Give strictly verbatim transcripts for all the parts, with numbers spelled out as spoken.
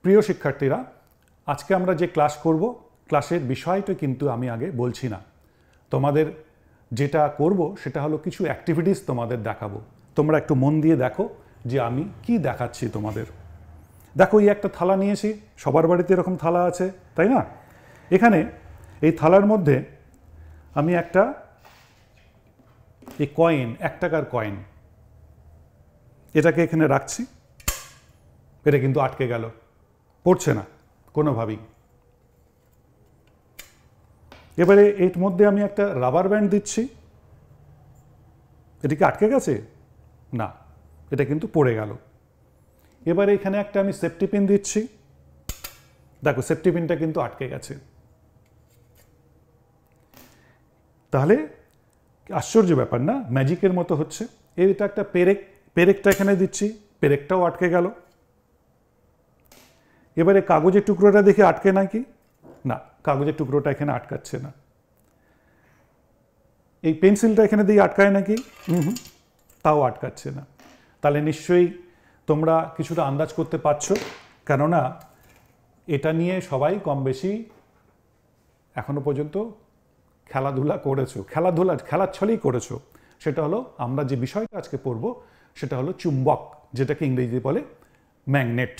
প্রিয় শিক্ষার্থীরা, আজকে আমরা যে ক্লাস করব ক্লাসের বিষয়টা কিন্তু আমি আগে বলছি না। তোমাদের যেটা করব সেটা হলো কিছু অ্যাক্টিভিটিস তোমাদের দেখাবো। তোমরা একটু মন দিয়ে দেখো যে আমি কি দেখাচ্ছি তোমাদের। দেখো, এই একটা থালা নিয়েছি, সবার বাড়িতে এরকম থালা আছে, তাই না? এখানে এই থালার মধ্যে আমি একটা এই কয়েন, এক টাকার কয়েন, এটাকে এখানে রাখছি। এটা কিন্তু আটকে গেল, পড়ছে না কোনোভাবেই। এবারে এর মধ্যে আমি একটা রাবার ব্যান্ড দিচ্ছি। এটা কি আটকে গেছে? না, এটা কিন্তু পড়ে গেল। এবারে এখানে একটা আমি সেফটি পিন দিচ্ছি। দেখো, সেফটি পিনটা কিন্তু আটকে গেছে। তাহলে আশ্চর্য ব্যাপার না? ম্যাজিকের মতো হচ্ছে। এটা একটা পেরেক, পেরেকটা এখানে দিচ্ছি, পেরেকটাও আটকে গেল। এবারে কাগজের টুকরোটা দেখে আটকে নাকি? না, কাগজের টুকরোটা এখানে আটকাচ্ছে না। এই পেন্সিলটা এখানে দিয়ে আটকায় নাকি? হুম হুম তাও আটকাচ্ছে না। তাহলে নিশ্চয়ই তোমরা কিছুটা আন্দাজ করতে পারছো, কেননা এটা নিয়ে সবাই কম বেশি এখনো পর্যন্ত খেলাধুলা করেছো, খেলাধুলা খেলার ছলেই করেছো। সেটা হলো, আমরা যে বিষয়টা আজকে পড়ব সেটা হলো চুম্বক, যেটাকে ইংরেজিতে বলে ম্যাগনেট।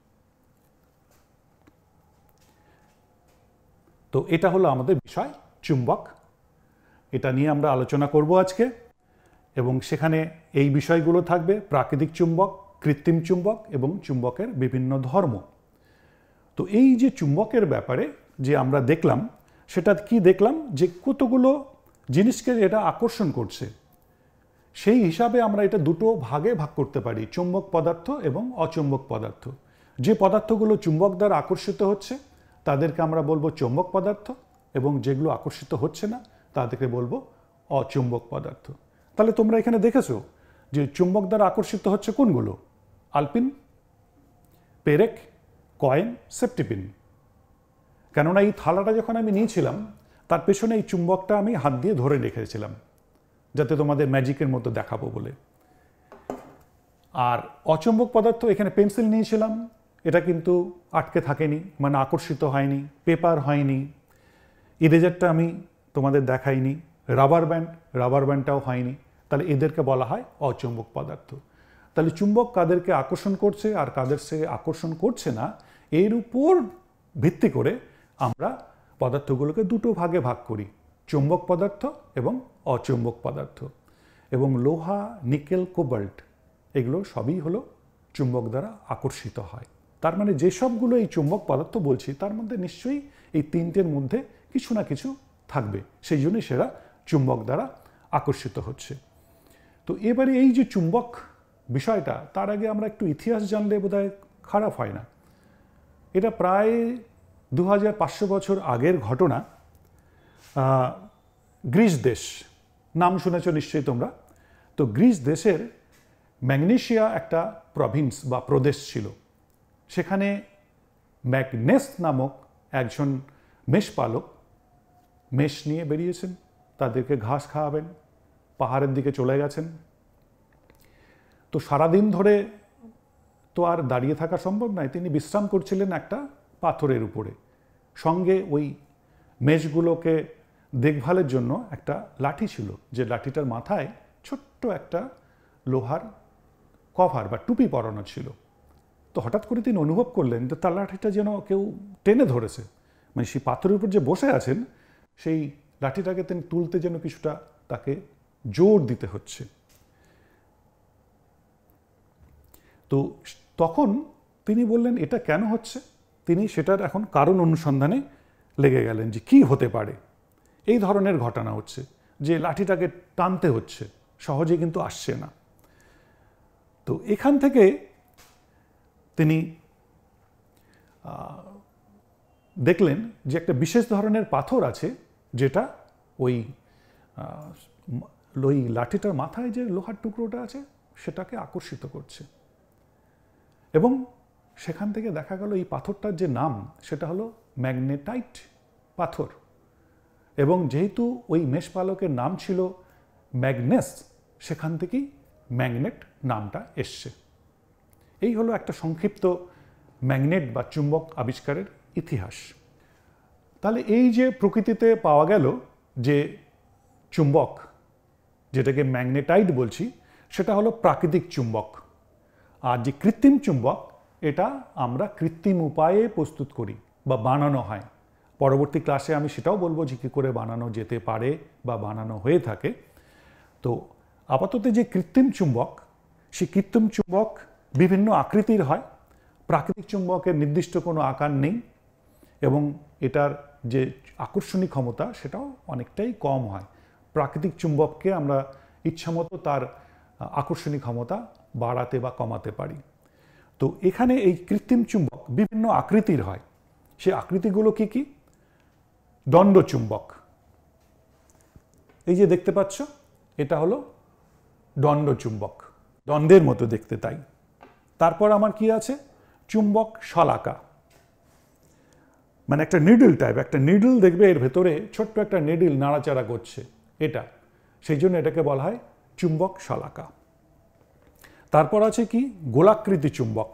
তো এটা হলো আমাদের বিষয়, চুম্বক। এটা নিয়ে আমরা আলোচনা করব আজকে, এবং সেখানে এই বিষয়গুলো থাকবে: প্রাকৃতিক চুম্বক, কৃত্রিম চুম্বক এবং চুম্বকের বিভিন্ন ধর্ম। তো এই যে চুম্বকের ব্যাপারে যে আমরা দেখলাম, সেটা কি দেখলাম? যে কতগুলো জিনিসকে এটা আকর্ষণ করছে। সেই হিসাবে আমরা এটা দুটো ভাগে ভাগ করতে পারি, চুম্বক পদার্থ এবং অচুম্বক পদার্থ। যে পদার্থগুলো চুম্বক দ্বারা আকর্ষিত হচ্ছে তাদেরকে আমরা বলবো চুম্বক পদার্থ, এবং যেগুলো আকর্ষিত হচ্ছে না তাদেরকে বলবো অচুম্বক পদার্থ। তাহলে তোমরা এখানে দেখেছো যে চুম্বক দ্বারা আকর্ষিত হচ্ছে কোনগুলো? আলপিন, পেরেক, কয়েন, সেফটি পিন। কেননা এই থালাটা যখন আমি নিয়েছিলাম তার পেছনে এই চুম্বকটা আমি হাত দিয়ে ধরে রেখেছিলাম, যাতে তোমাদের ম্যাজিকের মতো দেখাবো বলে। আর অচুম্বক পদার্থ, এখানে পেন্সিল নিয়েছিলাম, এটা কিন্তু আটকে থাকেনি, মানে আকর্ষিত হয়নি। পেপার হয়নি, ইরেজারটা আমি তোমাদের দেখাইনি। রাবার ব্যান্ড, রাবার ব্যান্ডটাও হয়নি। তাহলে এদেরকে বলা হয় অচুম্বক পদার্থ। তাহলে চুম্বক কাদেরকে আকর্ষণ করছে আর কাদের সে আকর্ষণ করছে না, এর উপর ভিত্তি করে আমরা পদার্থগুলোকে দুটো ভাগে ভাগ করি, চুম্বক পদার্থ এবং অচুম্বক পদার্থ। এবং লোহা, নিকেল, কোবাল্ট এগুলো সবই হলো চুম্বক দ্বারা আকর্ষিত হয়। তার মানে যেসবগুলো এই চুম্বক পদার্থ বলছি তার মধ্যে নিশ্চয়ই এই তিনটের মধ্যে কিছু না কিছু থাকবে, সেই জন্যই সেরা চুম্বক দ্বারা আকর্ষিত হচ্ছে। তো এবারে এই যে চুম্বক বিষয়টা, তার আগে আমরা একটু ইতিহাস জানলে বোধহয় খারাপ হয় না। এটা প্রায় দু হাজার পাঁচশো বছর আগের ঘটনা। গ্রিস দেশ, নাম শুনেছ নিশ্চয়ই তোমরা। তো গ্রিস দেশের ম্যাগনেসিয়া একটা প্রভিন্স বা প্রদেশ ছিল। সেখানে ম্যাগনেস নামক একজন মেষপালক মেষ নিয়ে বেরিয়েছেন, তাদেরকে ঘাস খাওয়াবেন, পাহাড়ের দিকে চলে গেছেন। তো সারাদিন ধরে তো আর দাঁড়িয়ে থাকা সম্ভব নয়, তিনি বিশ্রাম করছিলেন একটা পাথরের উপরে। সঙ্গে ওই মেষগুলোকে দেখভালের জন্য একটা লাঠি ছিল, যে লাঠিটার মাথায় ছোট্ট একটা লোহার কভার বা টুপি পরানো ছিল। তো হঠাৎ করে তিনি অনুভব করলেন যে তার লাঠিটা যেন কেউ টেনে ধরেছে, মানে সেই পাথরের উপর যে বসে আছেন সেই লাঠিটাকে তিনি তুলতে যেন কিছুটা তাকে জোর দিতে হচ্ছে। তো তখন তিনি বললেন এটা কেন হচ্ছে। তিনি সেটার এখন কারণ অনুসন্ধানে লেগে গেলেন, যে কি হতে পারে। এই ধরনের ঘটনা হচ্ছে যে লাঠিটাকে টানতে হচ্ছে, সহজে কিন্তু আসছে না। তো এখান থেকে তিনি দেখলেন যে একটা বিশেষ ধরনের পাথর আছে, যেটা ওই ওই লাঠিটার মাথায় যে লোহার টুকরোটা আছে সেটাকে আকর্ষিত করছে। এবং সেখান থেকে দেখা গেল এই পাথরটার যে নাম সেটা হলো ম্যাগনেটাইট পাথর। এবং যেহেতু ওই মেষপালকের নাম ছিল ম্যাগনেস, সেখান থেকেই ম্যাগনেট নামটা এসছে। এই হলো একটা সংক্ষিপ্ত ম্যাগনেট বা চুম্বক আবিষ্কারের ইতিহাস। তাহলে এই যে প্রকৃতিতে পাওয়া গেল যে চুম্বক, যেটাকে ম্যাগনেটাইট বলছি, সেটা হলো প্রাকৃতিক চুম্বক। আর যে কৃত্রিম চুম্বক, এটা আমরা কৃত্রিম উপায়ে প্রস্তুত করি বা বানানো হয়। পরবর্তী ক্লাসে আমি সেটাও বলবো যে কী করে বানানো যেতে পারে বা বানানো হয়ে থাকে। তো আপাতত যে কৃত্রিম চুম্বক, সেই কৃত্রিম চুম্বক বিভিন্ন আকৃতির হয়। প্রাকৃতিক চুম্বকের নির্দিষ্ট কোনো আকার নেই এবং এটার যে আকর্ষণী ক্ষমতা সেটাও অনেকটাই কম হয়। প্রাকৃতিক চুম্বককে আমরা ইচ্ছামতো তার আকর্ষণী ক্ষমতা বাড়াতে বা কমাতে পারি। তো এখানে এই কৃত্রিম চুম্বক বিভিন্ন আকৃতির হয়। সেই আকৃতিগুলো কি কি? দণ্ড চুম্বক, এই যে দেখতে পাচ্ছ, এটা হলো দণ্ড চুম্বক, দণ্ডের মতো দেখতে তাই। তারপর আমার কি আছে? চুম্বক শলাকা, মানে একটা নিডল টাইপ, একটা নিডল দেখবে এর ভেতরে ছোট্ট একটা নিডল নাড়াচাড়া করছে, এটা, সেই জন্য এটাকে বলা হয় চুম্বক শলাকা। তারপর আছে কি? গোলাকৃতি চুম্বক,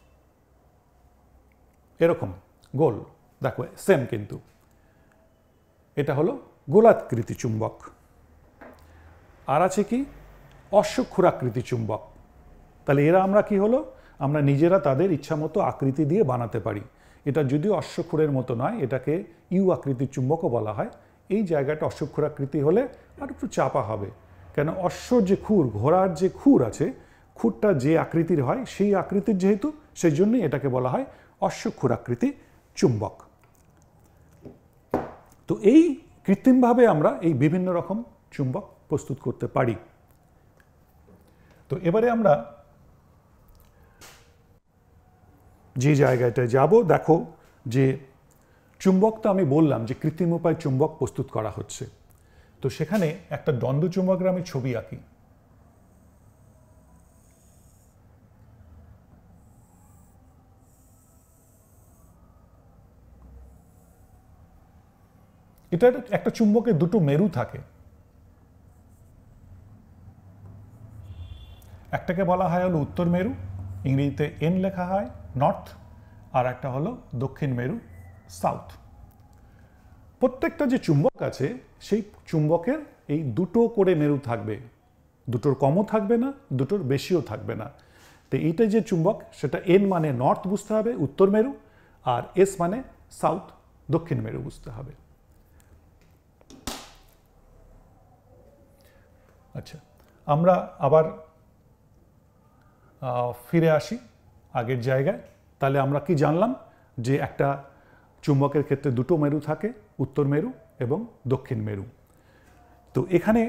এরকম গোল, দেখো সেম কিন্তু, এটা হলো গোলাকৃতি চুম্বক। আর আছে কি? অশ্বক্ষুরাকৃতি চুম্বক। তাহলে এরা আমরা কি হলো, আমরা নিজেরা তাদের ইচ্ছামতো আকৃতি দিয়ে বানাতে পারি। এটা যদিও অশ্বক্ষুরের মতো নয়, এটাকে ইউ আকৃতির চুম্বকও বলা হয়। এই জায়গাটা অশ্বক্ষুরাকৃতি হলে আর একটু চাপা হবে, কেন অশ্বর যে খুর, ঘোড়ার যে খুর আছে, খুরটা যে আকৃতির হয় সেই আকৃতির যেহেতু, সেই জন্যই এটাকে বলা হয় অশ্বক্ষুরাকৃতি চুম্বক। তো এই কৃত্রিমভাবে আমরা এই বিভিন্ন রকম চুম্বক প্রস্তুত করতে পারি। তো এবারে আমরা যে জায়গাটায় যাব, দেখো যে চুম্বক তো আমি বললাম যে কৃত্রিম উপায়ে চুম্বক প্রস্তুত করা হচ্ছে। তো সেখানে একটা দণ্ড চুম্বকের আমি ছবি আঁকি। এটার একটা চুম্বকের দুটো মেরু থাকে, একটাকে বলা হয় হলো উত্তর মেরু, ইংরেজিতে এন লেখা হয়, নর্থ, আর একটা হলো দক্ষিণ মেরু, সাউথ। প্রত্যেকটা যে চুম্বক আছে সেই চুম্বকের এই দুটো করে মেরু থাকবে, দুটোর কমও থাকবে না, দুটোর বেশিও থাকবে না। তো এইটা যে চুম্বক, সেটা এন মানে নর্থ বুঝতে হবে, উত্তর মেরু, আর এস মানে সাউথ, দক্ষিণ মেরু বুঝতে হবে। আচ্ছা, আমরা আবার ফিরে আসি আগের জায়গায়। তাহলে আমরা কি জানলাম? যে একটা চুম্বকের ক্ষেত্রে দুটো মেরু থাকে, উত্তর মেরু এবং দক্ষিণ মেরু। তো এখানে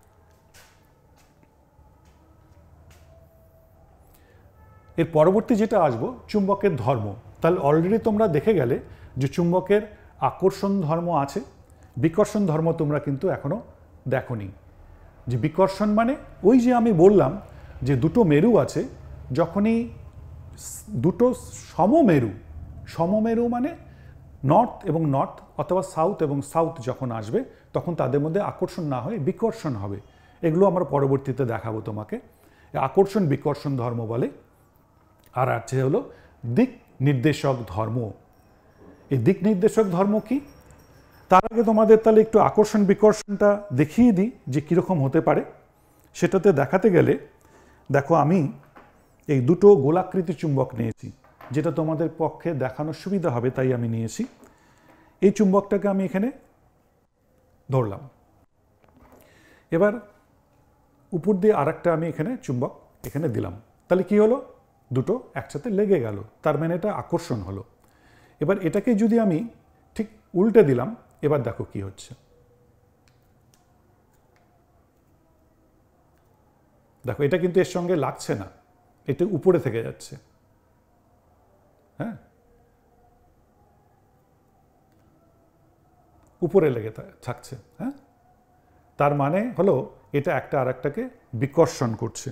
এর পরবর্তী যেটা আসবো, চুম্বকের ধর্ম। তাহলে অলরেডি তোমরা দেখে গেলে যে চুম্বকের আকর্ষণ ধর্ম আছে, বিকর্ষণ ধর্ম তোমরা কিন্তু এখনো দেখোনি। যে বিকর্ষণ মানে ওই যে আমি বললাম যে দুটো মেরু আছে, যখনই দুটো সমমেরু, সমমেরু মানে নর্থ এবং নর্থ অথবা সাউথ এবং সাউথ যখন আসবে, তখন তাদের মধ্যে আকর্ষণ না হয়ে বিকর্ষণ হবে। এগুলো আমরা পরবর্তীতে দেখাবো তোমাকে। আকর্ষণ বিকর্ষণ ধর্ম বলে। আর আছে হলো দিক নির্দেশক ধর্ম। এই দিক নির্দেশক ধর্ম কি? তার আগে তোমাদের তাহলে একটু আকর্ষণ বিকর্ষণটা দেখিয়ে দিই যে কীরকম হতে পারে। সেটাতে দেখাতে গেলে দেখো, আমি এই দুটো গোলাকৃতি চুম্বক নিয়েছি, যেটা তোমাদের পক্ষে দেখানোর সুবিধা হবে তাই আমি নিয়েছি। এই চুম্বকটাকে আমি এখানে ধরলাম, এবার উপর দিয়ে আর একটা আমি এখানে চুম্বক এখানে দিলাম। তাহলে কি হলো? দুটো একসাথে লেগে গেল, তার মানে এটা আকর্ষণ হলো। এবার এটাকে যদি আমি ঠিক উল্টে দিলাম, এবার দেখো কি হচ্ছে। দেখো, এটা কিন্তু এর সঙ্গে লাগছে না, এটা উপরে থেকে যাচ্ছে। হ্যাঁ, উপরে লেগে থাকছে। হ্যাঁ, তার মানে হলো এটা একটা আর একটাকে বিকর্ষণ করছে।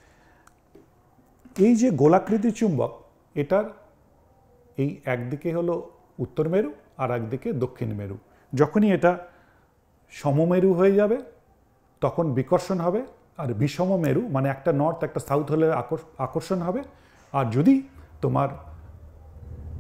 এই যে গোলাকৃতি চুম্বক, এটার এই একদিকে হলো উত্তর মেরু আর একদিকে দক্ষিণ মেরু। যখনই এটা সমমেরু হয়ে যাবে তখন বিকর্ষণ হবে, আর বিষম মেরু মানে একটা নর্থ একটা সাউথ হলে আকর্ষণ হবে। আর যদি তোমার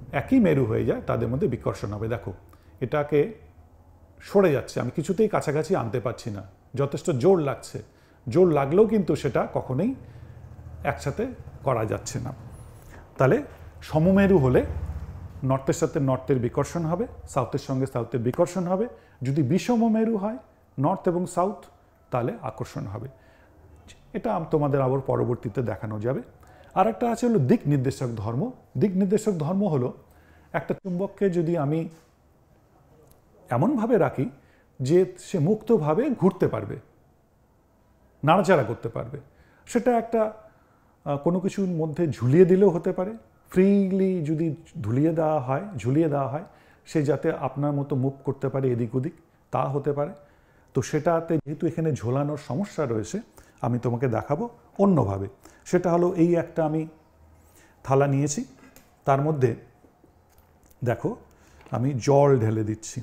একই মেরু হয়ে যায় তাদের মধ্যে বিকর্ষণ হবে। দেখো এটাকে সরে যাচ্ছে, আমি কিছুতেই কাছাকাছি আনতে পারছি না, যথেষ্ট জোর লাগছে, জোর লাগলেও কিন্তু সেটা কখনোই একসাথে করা যাচ্ছে না। তাহলে সমমেরু হলে নর্থের সাথে নর্থের বিকর্ষণ হবে, সাউথের সঙ্গে সাউথের বিকর্ষণ হবে। যদি বিষম মেরু হয় নর্থ এবং সাউথ তাহলে আকর্ষণ হবে। এটা তোমাদের আবার পরবর্তীতে দেখানো যাবে। আর একটা আছে হলো দিক নির্দেশক ধর্ম। দিক নির্দেশক ধর্ম হলো একটা চুম্বককে যদি আমি এমনভাবে রাখি যে সে মুক্তভাবে ঘুরতে পারবে, নাড়াচাড়া করতে পারবে, সেটা একটা কোনো কিছুর মধ্যে ঝুলিয়ে দিলেও হতে পারে, ফ্রিলি যদি ঝুলিয়ে দেওয়া হয় ঝুলিয়ে দেওয়া হয় সে যাতে আপনার মতো মুভ করতে পারে এদিক ওদিক, তা হতে পারে। তো সেটাতে যেহেতু এখানে ঝোলানোর সমস্যা রয়েছে আমি তোমাকে দেখাবো অন্যভাবে। সেটা হলো এই একটা আমি থালা নিয়েছি, তার মধ্যে দেখো আমি জল ঢেলে দিচ্ছি।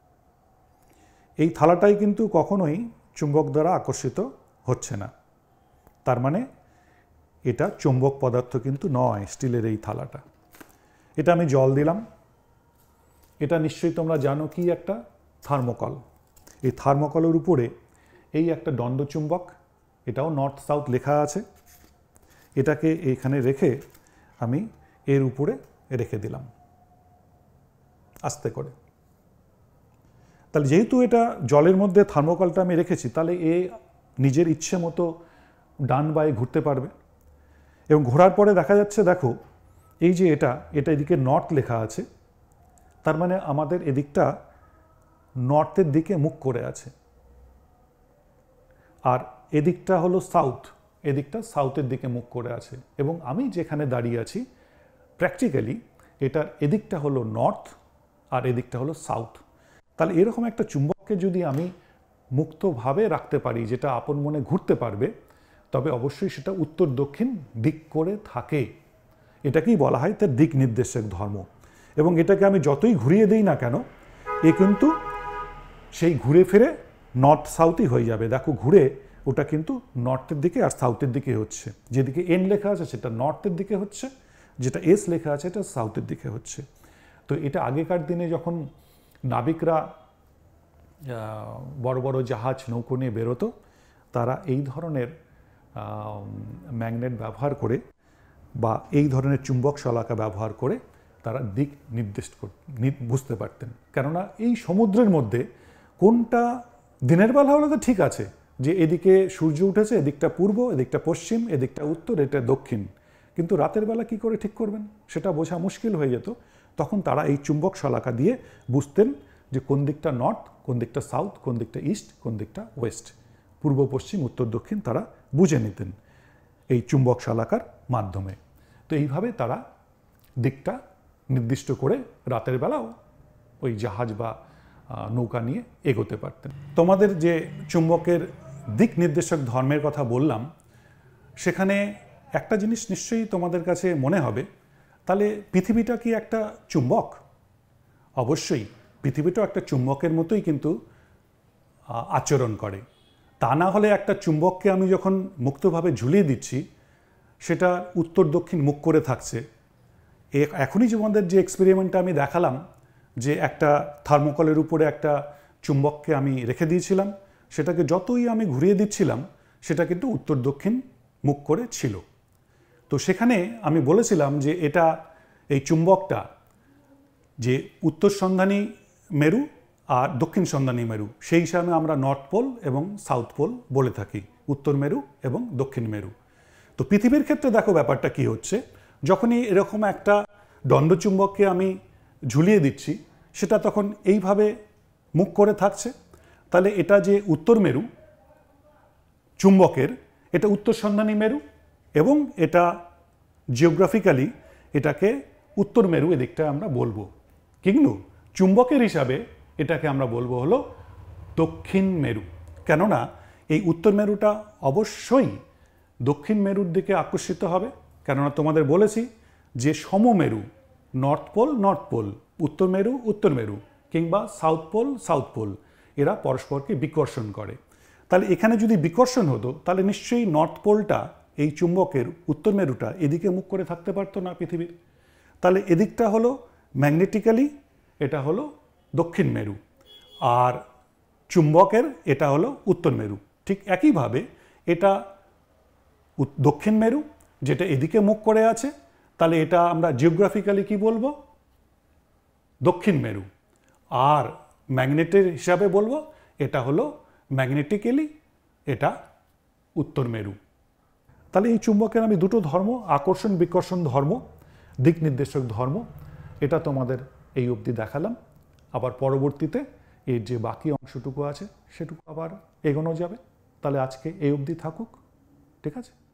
এই থালাটাই কিন্তু কখনোই চুম্বক দ্বারা আকর্ষিত হচ্ছে না, তার মানে এটা চুম্বক পদার্থ কিন্তু নয় স্টিলের এই থালাটা। এটা আমি জল দিলাম, এটা নিশ্চয়ই তোমরা জানো কি একটা থার্মোকল। এই থার্মোকলের উপরে এই একটা দণ্ড চুম্বক, এটাও নর্থ সাউথ লেখা আছে, এটাকে এখানে রেখে আমি এর উপরে রেখে দিলাম আস্তে করে। তাহলে যেহেতু এটা জলের মধ্যে থার্মোকলটা আমি রেখেছি, তাহলে এ নিজের ইচ্ছে মতো ডান বায়ে ঘুরতে পারবে। এবং ঘোরার পরে দেখা যাচ্ছে দেখো এই যে এটা এটা এদিকে নর্থ লেখা আছে, তার মানে আমাদের এদিকটা নর্থের দিকে মুখ করে আছে, আর এদিকটা হলো সাউথ, এদিকটা সাউথের দিকে মুখ করে আছে। এবং আমি যেখানে দাঁড়িয়ে আছি প্র্যাকটিক্যালি এটার এদিকটা হলো নর্থ আর এদিকটা হলো সাউথ। তাহলে এরকম একটা চুম্বককে যদি আমি মুক্তভাবে রাখতে পারি যেটা আপন মনে ঘুরতে পারবে, তবে অবশ্যই সেটা উত্তর দক্ষিণ দিক করে থাকে। এটাকেই বলা হয় তার দিক নির্দেশক ধর্ম। এবং এটাকে আমি যতই ঘুরিয়ে দিই না কেন এ কিন্তু সেই ঘুরে ফিরে নর্থ সাউথই হয়ে যাবে। দেখো ঘুরে ওটা কিন্তু নর্থের দিকে আর সাউথের দিকে হচ্ছে, যেদিকে এন লেখা আছে সেটা নর্থের দিকে হচ্ছে, যেটা এস লেখা আছে এটা সাউথের দিকে হচ্ছে। তো এটা আগেকার দিনে যখন নাবিকরা বড় বড় জাহাজ নৌকো নিয়ে বেরোতো, তারা এই ধরনের ম্যাগনেট ব্যবহার করে বা এই ধরনের চুম্বক শলাকা ব্যবহার করে তারা দিক নির্দেশ বুঝতে পারতেন। কেননা এই সমুদ্রের মধ্যে কোনটা দিনের বেলা হলে তো ঠিক আছে যে এদিকে সূর্য উঠেছে, এদিকটা পূর্ব, এদিকটা পশ্চিম, এদিকটা উত্তর, এটা দক্ষিণ, কিন্তু রাতের বেলা কি করে ঠিক করবেন সেটা বোঝা মুশকিল হয়ে যেত। তখন তারা এই চুম্বক শলাকা দিয়ে বুঝতেন যে কোন দিকটা নর্থ, কোন দিকটা সাউথ, কোন দিকটা ইস্ট, কোন দিকটা ওয়েস্ট, পূর্ব পশ্চিম উত্তর দক্ষিণ তারা বুঝে নিতেন এই চুম্বক শলাকার মাধ্যমে। তো এইভাবে তারা দিকটা নির্দিষ্ট করে রাতের বেলাও ওই জাহাজ বা নৌকা নিয়ে এগোতে পারতেন। তোমাদের যে চুম্বকের দিক নির্দেশক ধর্মের কথা বললাম, সেখানে একটা জিনিস নিশ্চয়ই তোমাদের কাছে মনে হবে, তাহলে পৃথিবীটা কি একটা চুম্বক? অবশ্যই পৃথিবীটাও একটা চুম্বকের মতোই কিন্তু আচরণ করে। তা না হলে একটা চুম্বককে আমি যখন মুক্তভাবে ঝুলিয়ে দিচ্ছি সেটা উত্তর দক্ষিণ মুখ করে থাকছে। এখনই তোমাদের যে এক্সপেরিমেন্টটা আমি দেখালাম, যে একটা থার্মোকলের উপরে একটা চুম্বককে আমি রেখে দিয়েছিলাম, সেটাকে যতই আমি ঘুরিয়ে দিচ্ছিলাম সেটা কিন্তু উত্তর দক্ষিণ মুখ করে ছিল। তো সেখানে আমি বলেছিলাম যে এটা এই চুম্বকটা যে উত্তর সন্ধানী মেরু আর দক্ষিণ সন্ধানী মেরু, সেই হিসাবে আমরা নর্থ পোল এবং সাউথ পোল বলে থাকি, উত্তর মেরু এবং দক্ষিণ মেরু। তো পৃথিবীর ক্ষেত্রে দেখো ব্যাপারটা কি হচ্ছে, যখনই এরকম একটা দণ্ডচুম্বককে আমি ঝুলিয়ে দিচ্ছি সেটা তখন এইভাবে মুখ করে থাকছে। তাহলে এটা যে উত্তর মেরু চুম্বকের, এটা উত্তর সন্ধানী মেরু এবং এটা জিওগ্রাফিক্যালি এটাকে উত্তর মেরু এদিকটা আমরা বলবো, কিন্তু চুম্বকের হিসাবে এটাকে আমরা বলবো হলো দক্ষিণ মেরু। কেননা এই উত্তর মেরুটা অবশ্যই দক্ষিণ মেরুর দিকে আকর্ষিত হবে, কেননা তোমাদের বলেছি যে সমমেরু নর্থ পোল নর্থ পোল, উত্তর মেরু উত্তর মেরু কিংবা সাউথ পোল সাউথ পোল, এরা পরস্পরকে বিকর্ষণ করে। তাহলে এখানে যদি বিকর্ষণ হতো তাহলে নিশ্চয়ই নর্থ পোলটা এই চুম্বকের উত্তর মেরুটা এদিকে মুখ করে থাকতে পারতো না পৃথিবীর। তাহলে এদিকটা হলো ম্যাগনেটিক্যালি এটা হলো দক্ষিণ মেরু, আর চুম্বকের এটা হলো উত্তর মেরু। ঠিক একইভাবে এটা দক্ষিণ মেরু, যেটা এদিকে মুখ করে আছে, তাহলে এটা আমরা জিওগ্রাফিক্যালি কি বলবো? দক্ষিণ মেরু। আর ম্যাগনেটের হিসাবে বলবো এটা হলো ম্যাগনেটিক্যালি এটা উত্তর মেরু। তাহলে এই চুম্বকের আমি দুটো ধর্ম, আকর্ষণ বিকর্ষণ ধর্ম, দিক নির্দেশক ধর্ম, এটা তোমাদের এই অবধি দেখালাম। আবার পরবর্তীতে এর যে বাকি অংশটুকু আছে সেটুকু আবার এগোনো যাবে। তাহলে আজকে এই অবধি থাকুক, ঠিক আছে?